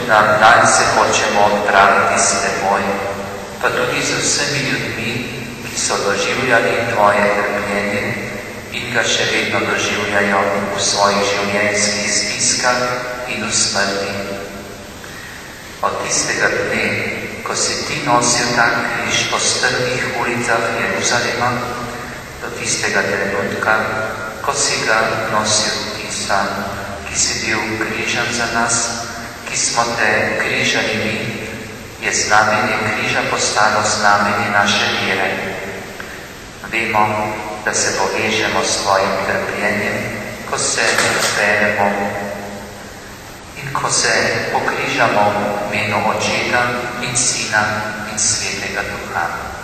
na dan se hočemo odpraviti s teboj, pa tudi z vsemi ljudmi, ki so doživljali tvoje trpljenje in ga še vedno doživljajo v svojih življenjskih stiskah in v smrti. Od tistega dne, ko si ti nosil ta križ po strmih ulicah Jeruzalema, do tistega trenutka, ko si ga nosil ti sam, ki si bil križan za nas, ki smo te križali mi, je znamenje križa postalo znamenje naše vere. Vemo, da se povežemo s tvojim trpljenjem, ko se zberemo in ko se pokrižamo v imenu Očeta in Sina in Svetega Duha.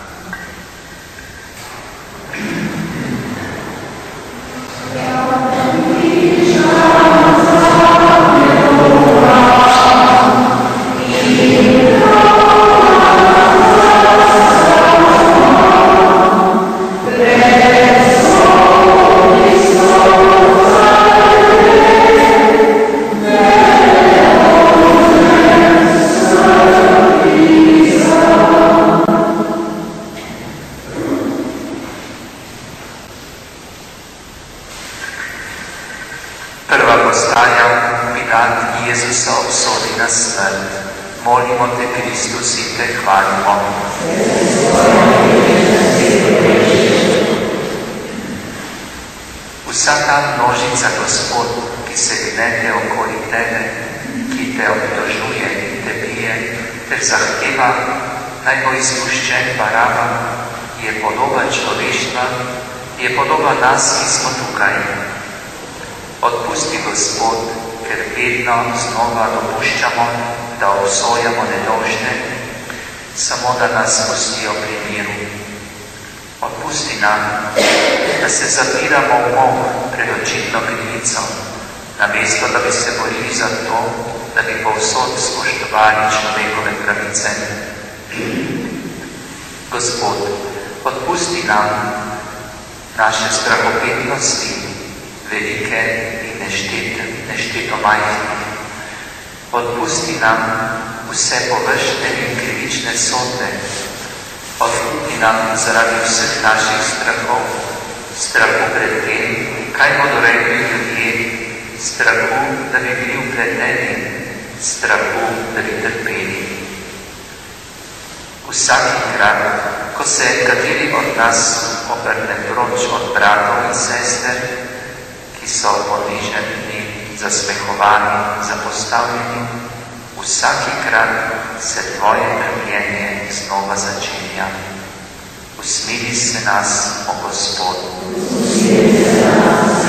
Molimo te, Kristus, in te hvalimo. Vsa ta množica, Gospod, ki se gnete okoli tebe, ki te obtožuje in te bije, ter zahteva, naj bo izpuščen Baraba, je podoba človeštva, je podoba nas, ki smo tukaj. Odpusti, Gospod, ker vedno znova dopuščamo, da obsojamo nedolžne, samo da nas pustijo pri miru. Odpusti nam, da se zapiramo v mok pred očitno krivico, namesto da bi se borili za to, da bi povsod spoštovali človekove pravice. Gospod, odpusti nam naše strahopetnosti, velike in nešteto majhne. Odpusti nam vse površne in krivične sodbe. Odpusti nam zaradi vseh naših strahov, strahu pred tem, kaj bodo rekli ljudje, strahu, da bi bili vpleteni, strahu, da bi trpeli. Vsakokrat, ko se kateri od nas obrne proč od bratov in sester, ki so poniženi, zasmehovani, zapostavljeni, vsakokrat se tvoje trpljenje znova začenja. Usmili se nas, o Gospod. Usmili se nas.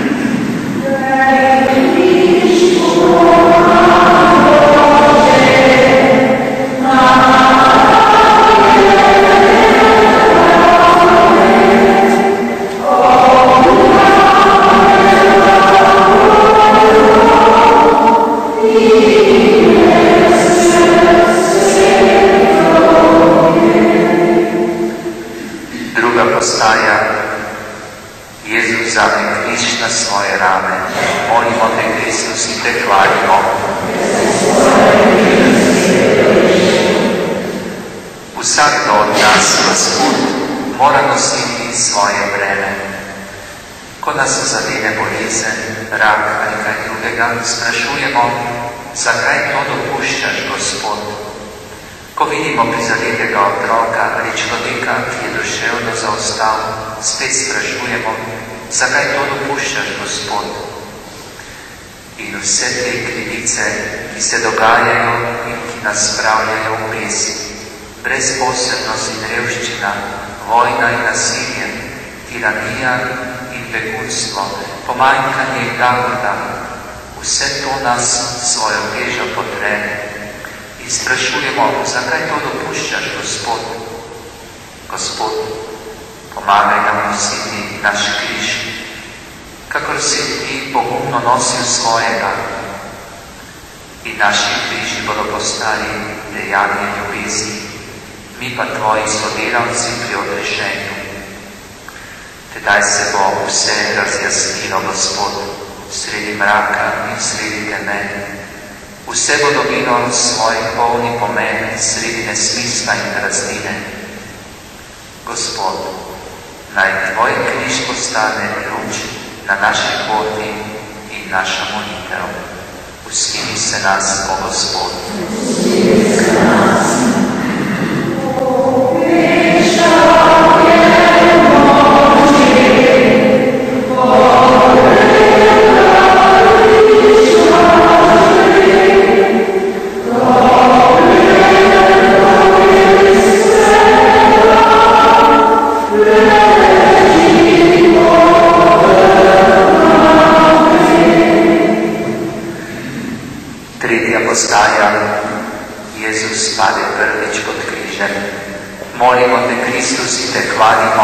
Vsakdo od nas, Gospod, mora nositi svoje breme. Ko nas zadene bolezen, rak ali kaj drugega, sprašujemo, zakaj to dopuščaš, Gospod? Ko vidimo prizadetega otroka ali človeka, ki je duševno zaostal, spet sprašujemo, zakaj to dopuščaš, Gospod? In vse te krivice, ki se dogajajo in ki nas spravljajo v bes, brezposelnost in revščina, vojna in nasilje, tiranija in begunstvo, pomanjkanje blagoda, vse to nas svojo težo potre in sprašujemo, zakaj to dopuščaš, Gospod? Gospod, pomagaj nam nositi naš križ, kakor si ti pogumno nosil svojega, in naši križi bodo postali dejanje ljubezni, mi pa tvoji sodelavci pri odrešenju. Tedaj se bo vse razjasnilo, Gospod, sredi mraka in sredi teme, Vse bo dobilo svoj polni pomen sredi nesmisla in praznine. Gospod, naj tvoj križ postane luč na naši poti in naša molitev. Usmili se nas, o Gospod. Jezus pade prvič pod križem. Molimo te, Kristus, in te hvalimo.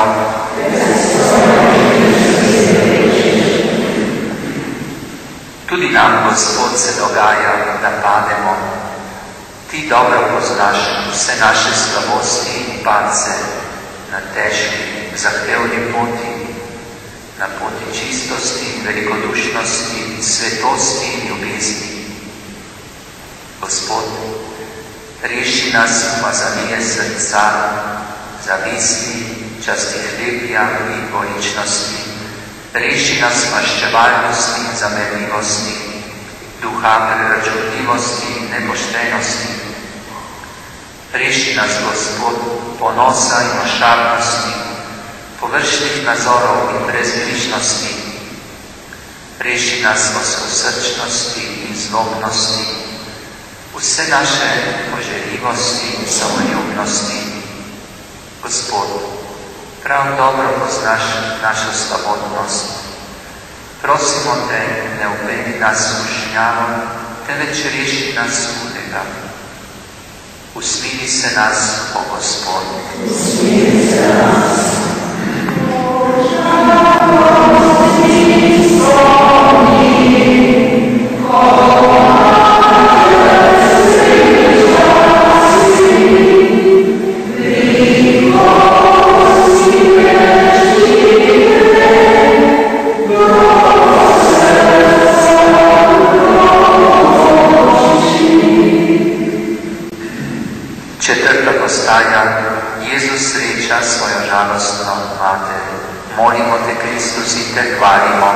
Tudi nam, Gospod, se dogaja, da pademo. Ti dobro poznaš vse naše slabosti in padce na težki, zahtevni poti, na poti čistosti, velikodušnosti, svetosti in ljubezni. Gospod, reši nas umazanije srca, zavisti, častihlepja in dvoličnosti. Reši nas maščevalnosti in zamerljivosti, duha preračunljivosti in nepoštenosti. Reši nas, Gospod, ponosa in ošabnosti, površnih nazorov in brezbrižnosti. Reši nas goskosrčnosti in zlobnosti, vse naše poželjivosti in samoljubnosti. Gospod, prav dobro poznaš našo slabotnost. Prosimo te, ne uvedi nas v žnjavo, temveč reši nas hudega. Usmili se nas, o Gospod. Usmili se nas. Jezus sreča svojo žalostno mater. Molimo te, Kristus, in te hvalimo.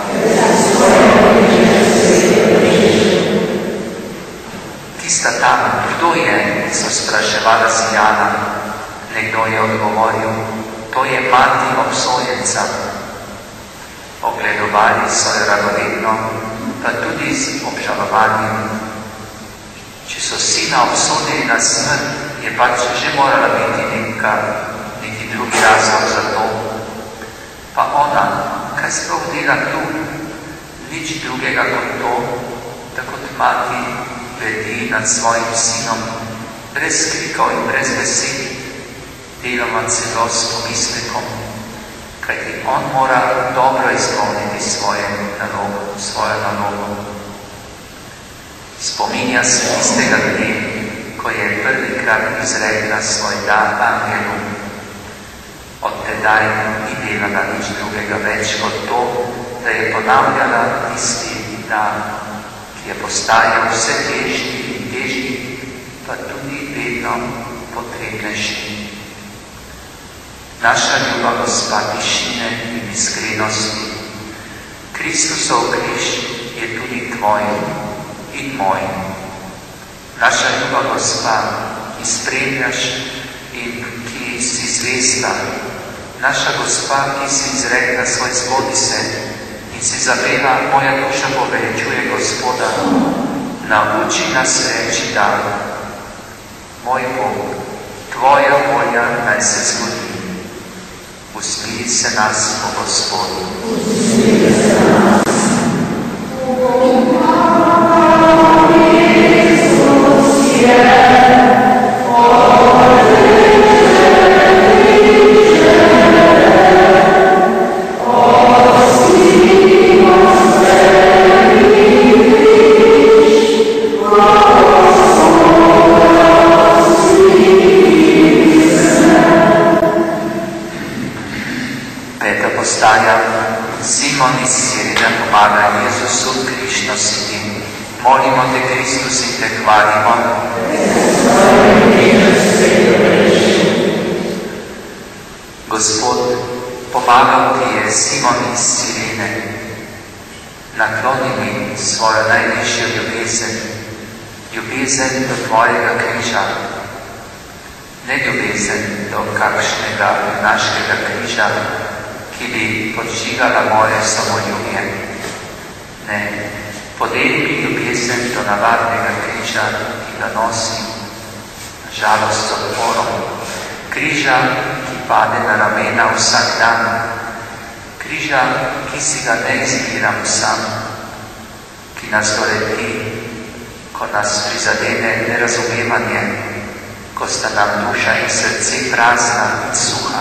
Tista tam, kdo je, so spraševala Sijana. Nekdo je odgovoril, to je mati obsojenca. Ogledovali so jo radovedno, pa tudi z obžalovanjem. Če so sina obsodili na smrt, je pač že morala biti neki drugi razlog za to. Pa ona, kaj sploh dela tu? Nič drugega kot to, da kot mati bedi nad svojim sinom, brez krikov in brez besed, deloma celo s pomislekom, kajti on mora dobro izpolniti svojo nalogo. Spominja se tistega dne, ko je prvikrat izrekla svoj dar angelu. Od tedaj ni delala nič drugega več kot to, da je ponavljala tisti dan, ki je postajal vse težji in težji, pa tudi vedno potrebnejši. Naša ljuba Gospa tišine in iskrenosti, Kristusov križ je tudi tvoj in moj. Naša ljuba Gospa, ki spremljaš in ki si zvesta, naša Gospa, ki si izrekla svoj zgodi se in si zapela, moja duša poveličuje Gospoda, nauči nas reči da. Moj Bog, tvoja volja naj se zgodi. Usmili se nas, o Gospodu. Usmili se nas. Simon iz Sirene pomaga Jezusu križ nositi. Molimo te, Kristus, in te hvalimo. Gospod, pomagal ti je Simon iz Cirene. Nakloni mi svojo najvišjo ljubezen, ljubezen do tvojega križa. Ne ljubezen do kakšnega našega križa, ki bi podžigala moje samoljubje. Ne, podeli mi ljubezen do navadnega križa, ki ga nosim, žalost z odporom, križa, ki pade na ramena vsak dan, križa, ki si ga ne izbiram sam, ki nas doleti, ko nas prizadene nerazumevanje, ko sta nam duša in srce prazna in suha.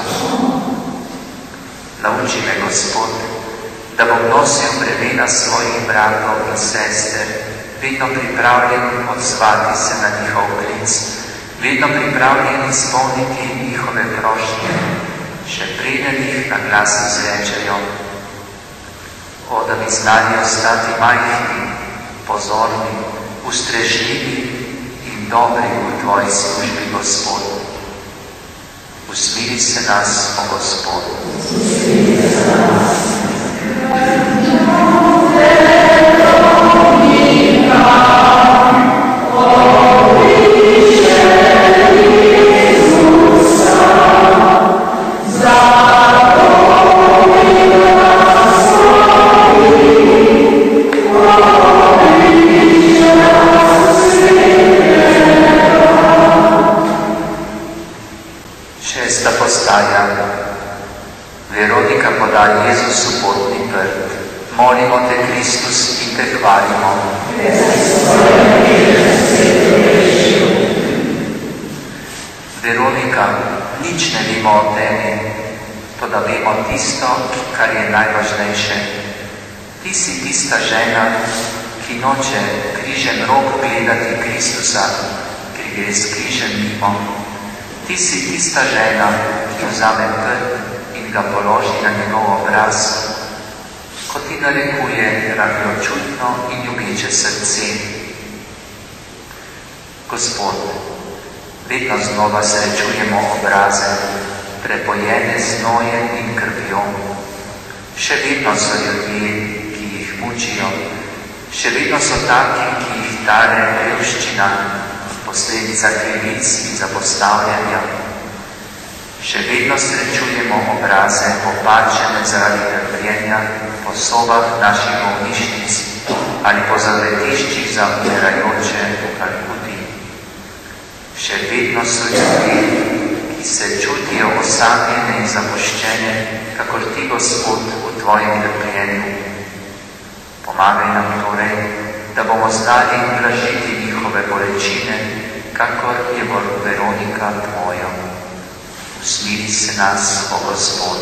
Nauči me, Gospod, da bom nosil bremena svojih bratov in sester, vedno pripravljen odzvati se na njihov klic, vedno pripravljen izpolniti njihove prošnje, še preden jih na glas izrečejo. O, da bi znali ostati majhni, pozorni, ustrežljivi in dobri v tvoji službi, Gospod. Usmili se nas, o Gospod. Veronika poda Jezusu potni prt. Molimo te, Kristus, in te hvalimo. Veronika, nič ne vemo o tebi, toda vemo tisto, kar je najvažnejše. Ti si tista žena, ki noče križem rok gledati Kristusa, ker gre s križem mimo. Ti si tista žena, ki vzame prt in ga položi na njegov obraz, ko ti narekuje rahločutno in ljubeče srce. Gospod, vedno znova srečujemo obraze, prepojene z znojem in krvjo. Še vedno so ljudje, ki jih mučijo, še vedno so taki, ki jih tare revščina, posledica krivic in zapostavljanja. Še vedno srečujemo obraze, opačene zaradi trpljenja po sobah naših bolnišnic ali po zavetiščih za umirajoče v Kalkuti. Še vedno so ljudje, ki se čutijo osamljene in zapuščene, kakor ti, Gospod, v tvojem trpljenju. Pomagaj nam torej, da bomo znali blažiti njihove bolečine, kakor je Veronika tvojo. Usmili se nas, o Gospod.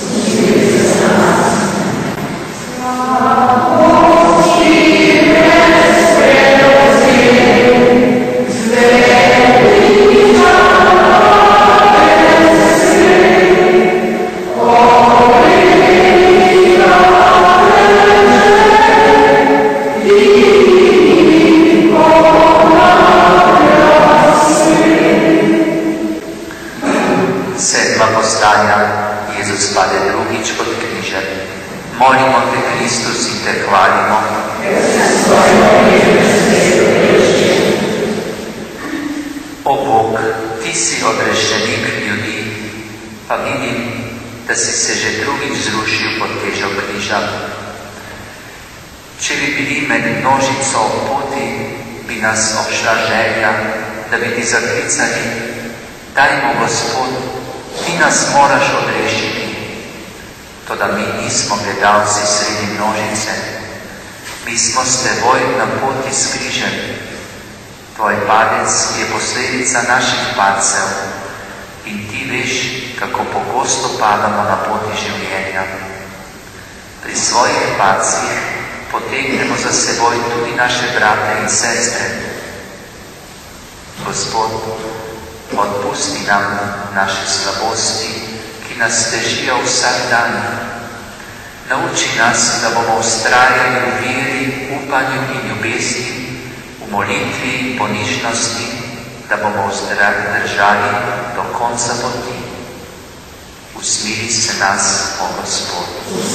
Jezus pade drugič pod križem. Molimo te, Kristus, in te hvalimo. O Bog, ti si odrešenik ljudi, pa vidim, da si se že drugič zrušil pod težo križa. Če bi bili med množico ob poti, bi nas obšla želja, da bi ti zaklicali: dajmo, Gospod, ti nas moraš odrešiti. Toda mi nismo gledalci sredi množice. Mi smo s teboj na poti s križem. Tvoj padec je posledica naših padcev in ti veš, kako pogosto padamo na poti življenja. Pri svojih padcih potegnemo za seboj tudi naše brate in sestre. Gospod, odpusti nam naše slabosti, ki nas težijo vsak dan. Nauči nas, da bomo vztrajali v veri, upanju in ljubezni molitvi ponižnosti, da bomo držali do konca poti. Usmili se nas, o Gospod.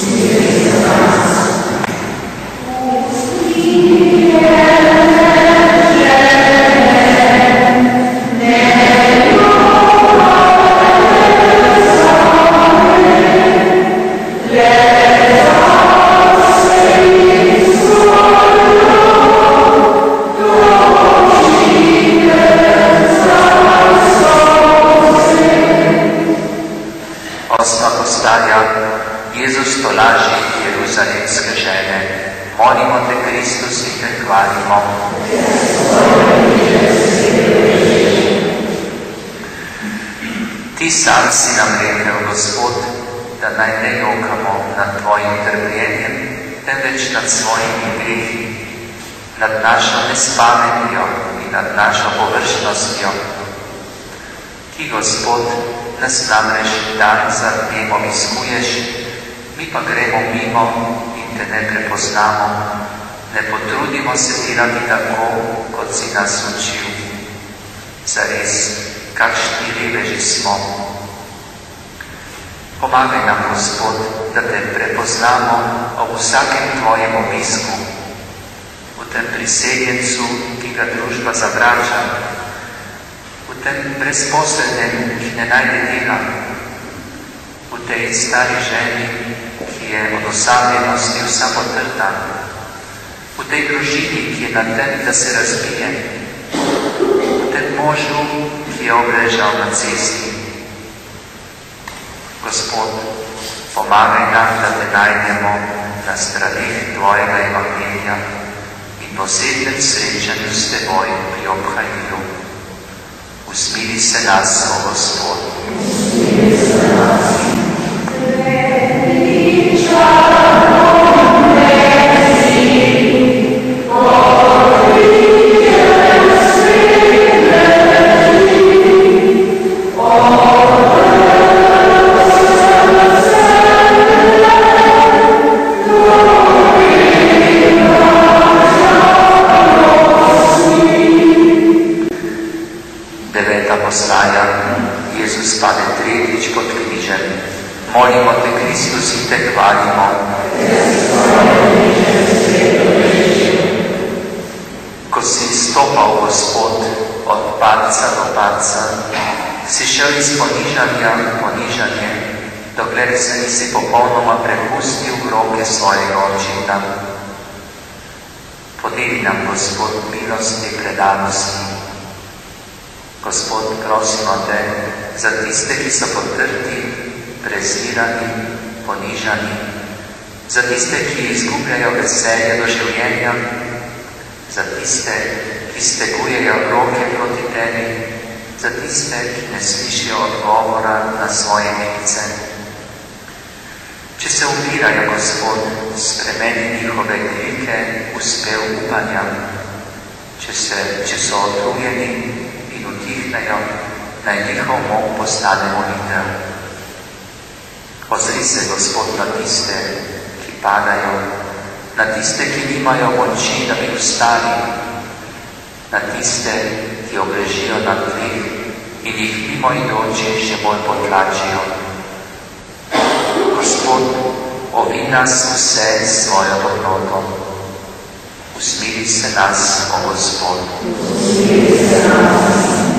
Jezus tolaži jeruzalemske žene. Molimo te, Kristus, in te hvalimo. Ti sam si nam rekel, Gospod, da naj ne jokamo nad tvojim trpljenjem, temveč nad svojimi grehi, nad našo nespametjo in nad našo površnostjo. Ti, Gospod, nas namreč dan za dnem obiskuješ, mi pa gremo mimo in te ne prepoznamo, ne potrudimo se delati tako, kot si nas učil. Zares, kakšni reveži smo. Pomagaj nam, Gospod, da te prepoznamo ob vsakem tvojem obisku, v tem priseljencu, ki ga družba zavrača, v tem brezposelnem, ki ne najde dela, v tej stari ženi, ki je od osamljenosti vsa potrta, v tej družini, ki je na tem, da se razbije, v tem možu, ki je obležal na cesti. Gospod, pomagaj nam, da te najdemo na straneh tvojega evangelija in posebnem srečanju s teboj pri obhajilu. Usmili se nas, o Gospod. Postaja, Jezus pade tretjič pod križem. Molimo te, Kristus, in te hvalimo. Ko si stopal, Gospod, od padca do padca, si šel iz ponižanja v ponižanje, dokler se nisi popolnoma prepustil v roke svojega očeta. Podeli nam, Gospod, milost te predanosti. Gospod, prosimo te za tiste, ki so potrti, prezirani, ponižani, za tiste, ki izgubljajo veselje do življenja, za tiste, ki stegujejo roke proti tebi, za tiste, ki ne slišijo odgovora na svoje klice. Če se upirajo, Gospod, spremeni njihove krike v spev upanja, če so otrujeni, utihnejo, naj njihov mok postane molitev. Ozri se, Gospod, na tiste, ki padajo, na tiste, ki nimajo moči, da bi vstali, na tiste, ki obležijo na tleh in jih mimoidoči še bolj potlačijo. Gospod, ovi nas vse s svojo dobroto. Usmili se nas, o Gospod. Usmili se nas.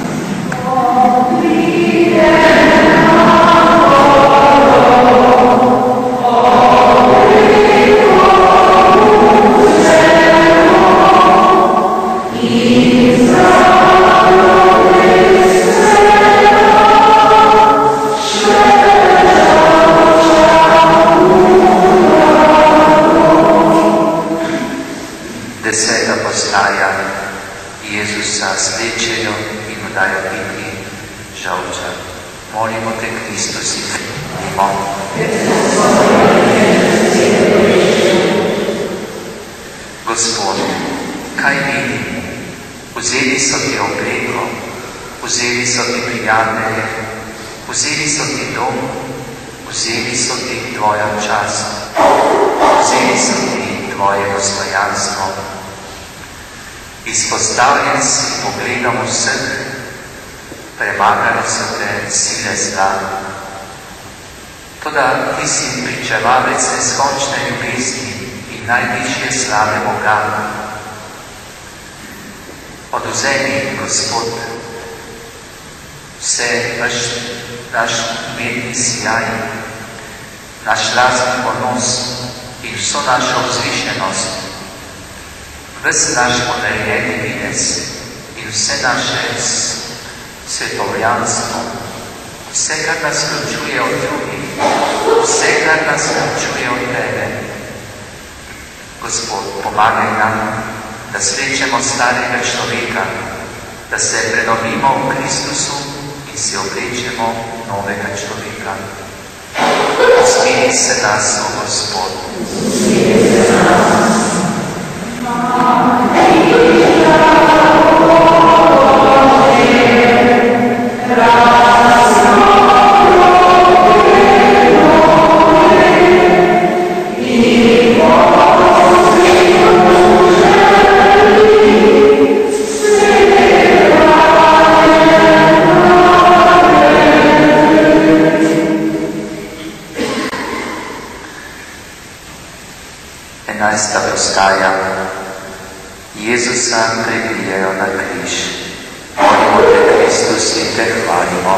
Deseta postaja, Jezusa slečejo in mu dajo piti žolča. Molimo te, Kristus, in te molimo. Gospod, kaj vidim? Vzeli so ti obleko, vzeli so ti prijatelje, vzeli so ti dom, vzeli so ti tvojo čast, vzeli so ti tvoje dostojanstvo. Izpostavljen si pogledom vseh, premagale so te sile zla. Toda ti si pričevalec neskončne ljubezni in najvišje slave Boga. Odvzemi, Gospod, vse naš vedni sijaj, naš lastni ponos in vso našo vzvišenost, ves naš ponarejeni videz in vse naše svetovljanstvo, vse, kar nas ločuje od drugih, vse, kar nas ločuje od Tebe. Gospod, pomagaj nam, da slečemo starega človeka, da se prenovimo v Kristusu in si oblečemo novega človeka. Usmili se nas, o Gospod. Usmili se nas. Enajsta postaja. Jezusa pribijajo na križ. Molimo te, Kristus, in te hvalimo.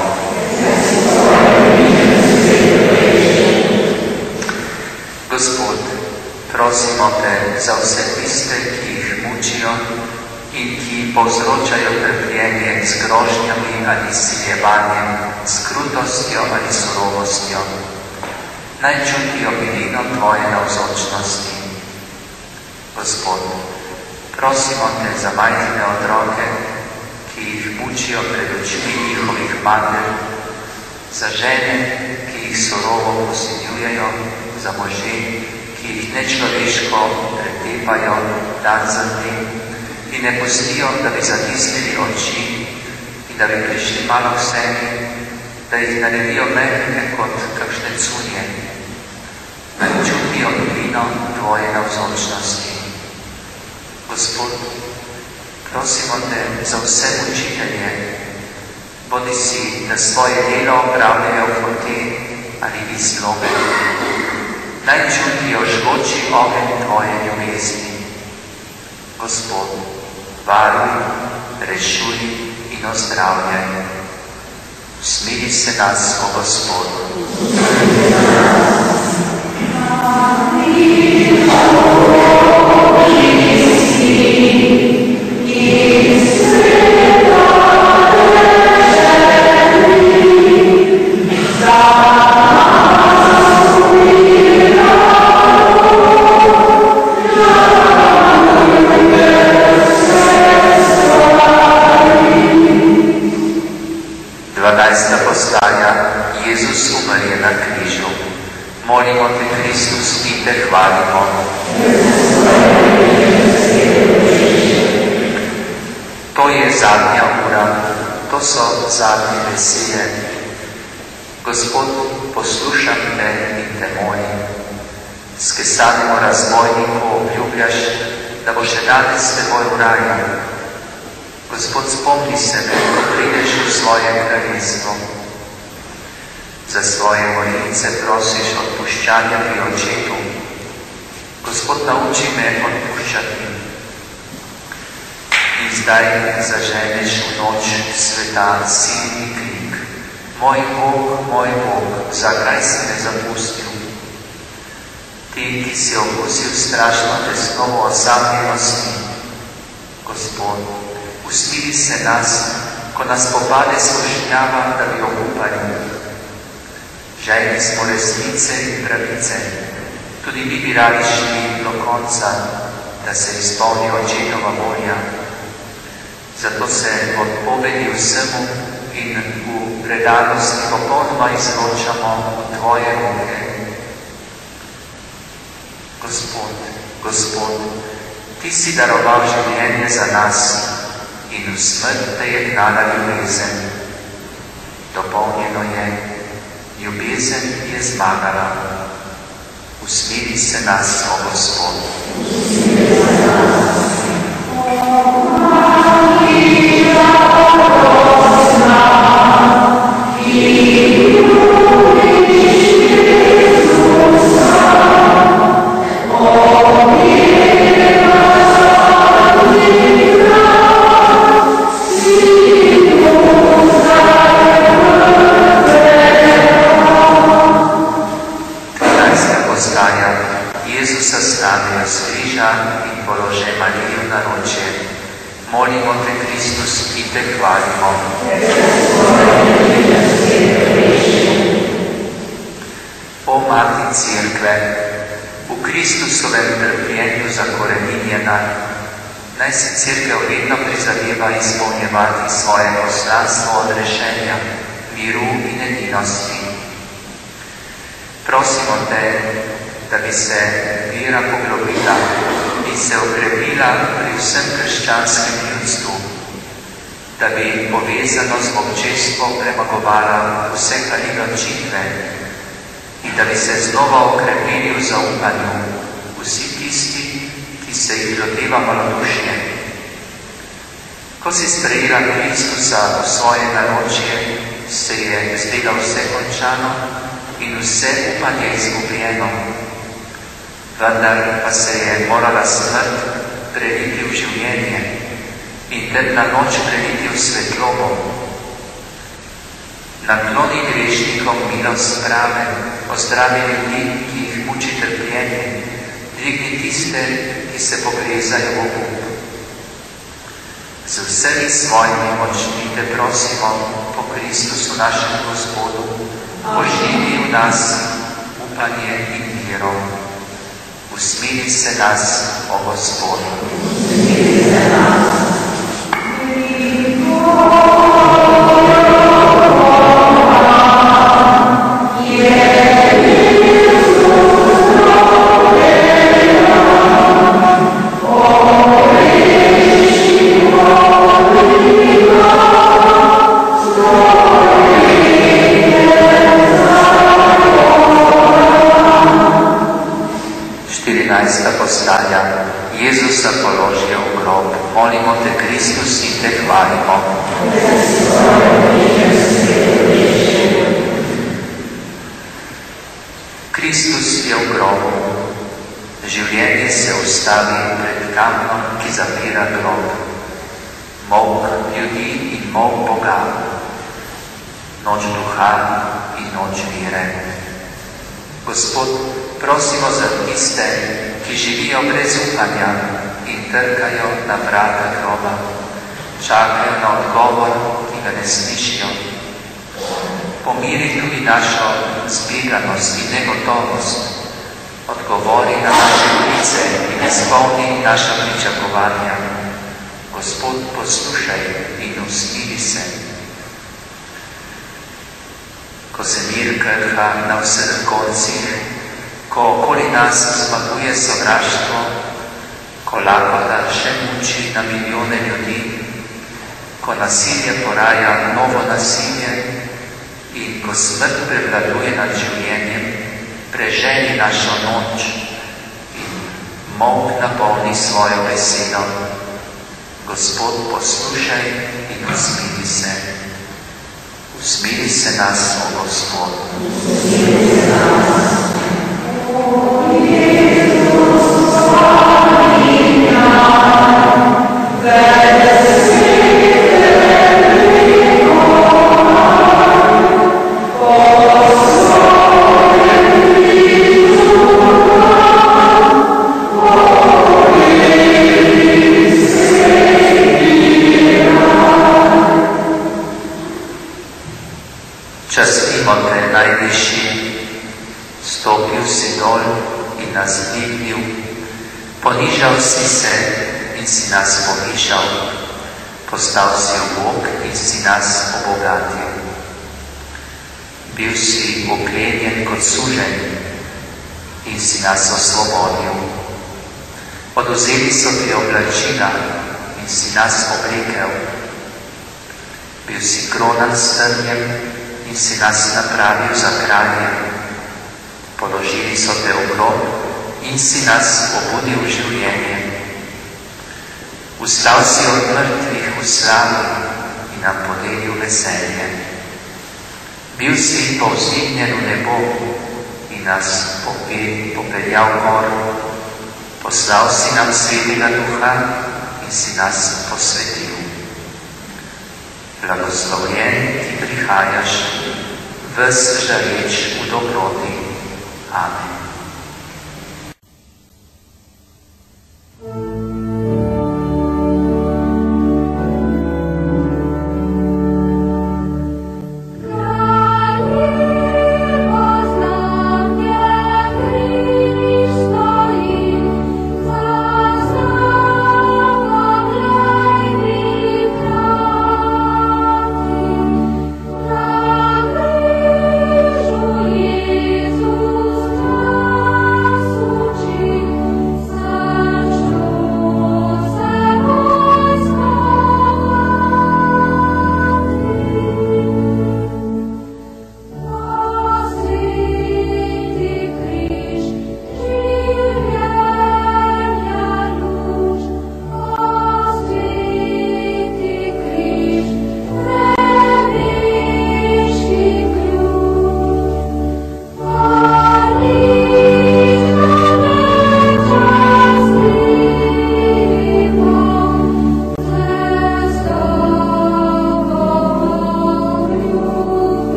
Gospod, prosimo te za vse tiste, ki jih mučijo in ki povzročajo trpljenje z grožnjami ali siljevanjem, s krutostjo ali surovostjo. Naj čutijo milino Tvoje navzočnosti. Gospod, prosimo te za majhne otroke, ki jih mučijo pred očmi njihovih mater, za žene, ki jih surovo posiljujejo, za može, ki jih nečloveško pretepajo dan za dnem in ne pustijo, da bi zatisnili oči in da bi prišli malo k sebi, da jih naredijo mehke kot kakšne cunje, da čutijo milino Tvoje navzočnosti. Gospod, prosimo te za vse učitelje, bodi si, da svoje delo opravljajo hote ali iz zlobe. Naj čutijo žgoči ogenj Tvoje ljubezni. Gospod, varuj, rešuj in ozdravljaj. Usmili se nas, o Gospod. Jezus umrje na križu. Molimo te, Kristus, in te hvalimo. To je zadnja ura, to so zadnje besede. Gospod, poslušam te in te molim. Skesanemu razbojniku obljubljaš, da bo še danes s teboj v raju. Gospod, spomni se me, ko prideš v svoje kraljestvo. Za svoje molitve prosiš odpuščanja pri očetu. Gospod, nauči me odpuščati. In zdaj zaženeš v noč sveta silni krik. Moj Bog, zakaj si me zapustil? Ti, ki si okusil strašno tesnovo osamljenosti. Gospod, usmili se nas, ko nas popade skušnjava, da bi obupali. Željni smo resnice in pravice, tudi mi bi radi šli do konca, da se izpolni očetova volja. Zato se odpovedi vsemu in v predanosti popolnoma izročamo v Tvoje roke. Gospod, Ti si daroval življenje za nas in v smrt te je gnala ljubezen. Dopolnjeno je, ljubezen je zmagala. Usmili se nas, o Gospod. te, Kristus, in te hvalimo. O Mati Cerkve, v Kristusovem trpljenju zakoreninjena, naj se Cerkev vedno prizadeva izpolnjevati svoje poslanstvo odrešenja, miru in edinosti. Prosimo te, da bi se vera poglobila in se okrepila pri vsem krščanskem ljudstvu, da bi povezano z občestvom premagovala vse kaliločitve in da bi se znova okrepili v zaupanju vsi tisti, ki se jih loteva malodušje. Ko si sprejela Kristusa v svoje naročje, se je zdelo vse končano in vse upanje izgubljeno. Vendar pa se je morala smrt preliti v življenje in temna noč preliti v svetlobo. Nakloni grešnikom milost prave, ozdravi ljudi, ki jih muči trpljenje, dvigni tiste, ki se pogrezajo v obup. Z vsemi svojimi močmi te prosimo po Kristusu našem Gospodu, poživi v nas upanje in vero. Usmili se nas, o Gospod. Usmili se nas. Postalja, Jezusa položijo v grob, molimo te, Kristus, in te hvalimo. Kristus je v grobu, življenje se ustavi pred kamnom, ki zapira grob. Molk ljudi in molk Boga, noč duha in noč vere. Gospod, prosimo za tiste, ki živijo brez upanja in trkajo na vrata groba, čakajo na odgovor, ki ga ne slišijo. Pomiri tudi našo zbeganost in negotovost, odgovori na naše ulice in izpolni naša pričakovanja. Gospod, poslušaj in usmili se. Ko se mir krha na vseh koncih, ko okoli nas zmaguje sovraštvo, ko lakota še muči na milijone ljudi, ko nasilje poraja novo nasilje in ko smrt prevladuje nad življenjem, preženi našo noč in molk napolni svojo besedo. Gospod, poslušaj in usmili se. Usmili se nas, o Gospod. Usmili se nas. Častimo te, najvišji, stopil si dol in nas dvignil, ponižal si se in si nas povišal, postal si Bog in si nas obogatil. Bil si oklenjen kot suženj in si nas osvobodil. Odvzeli so ti oblačila in si nas oblekel. Bil si kronan s trnjem in si nas napravil za kralje. Položili so te v grob in si nas obudil v življenje. Vstal si od mrtvih v slavi in nam podelil veselje. Bil si povzdignjen v nebo in nas popeljal gor. Poslal si nam Svetega Duha in si nas posvetil. Blagoslovljen, ki prihajaš, ves žareč v dobroti. Amen.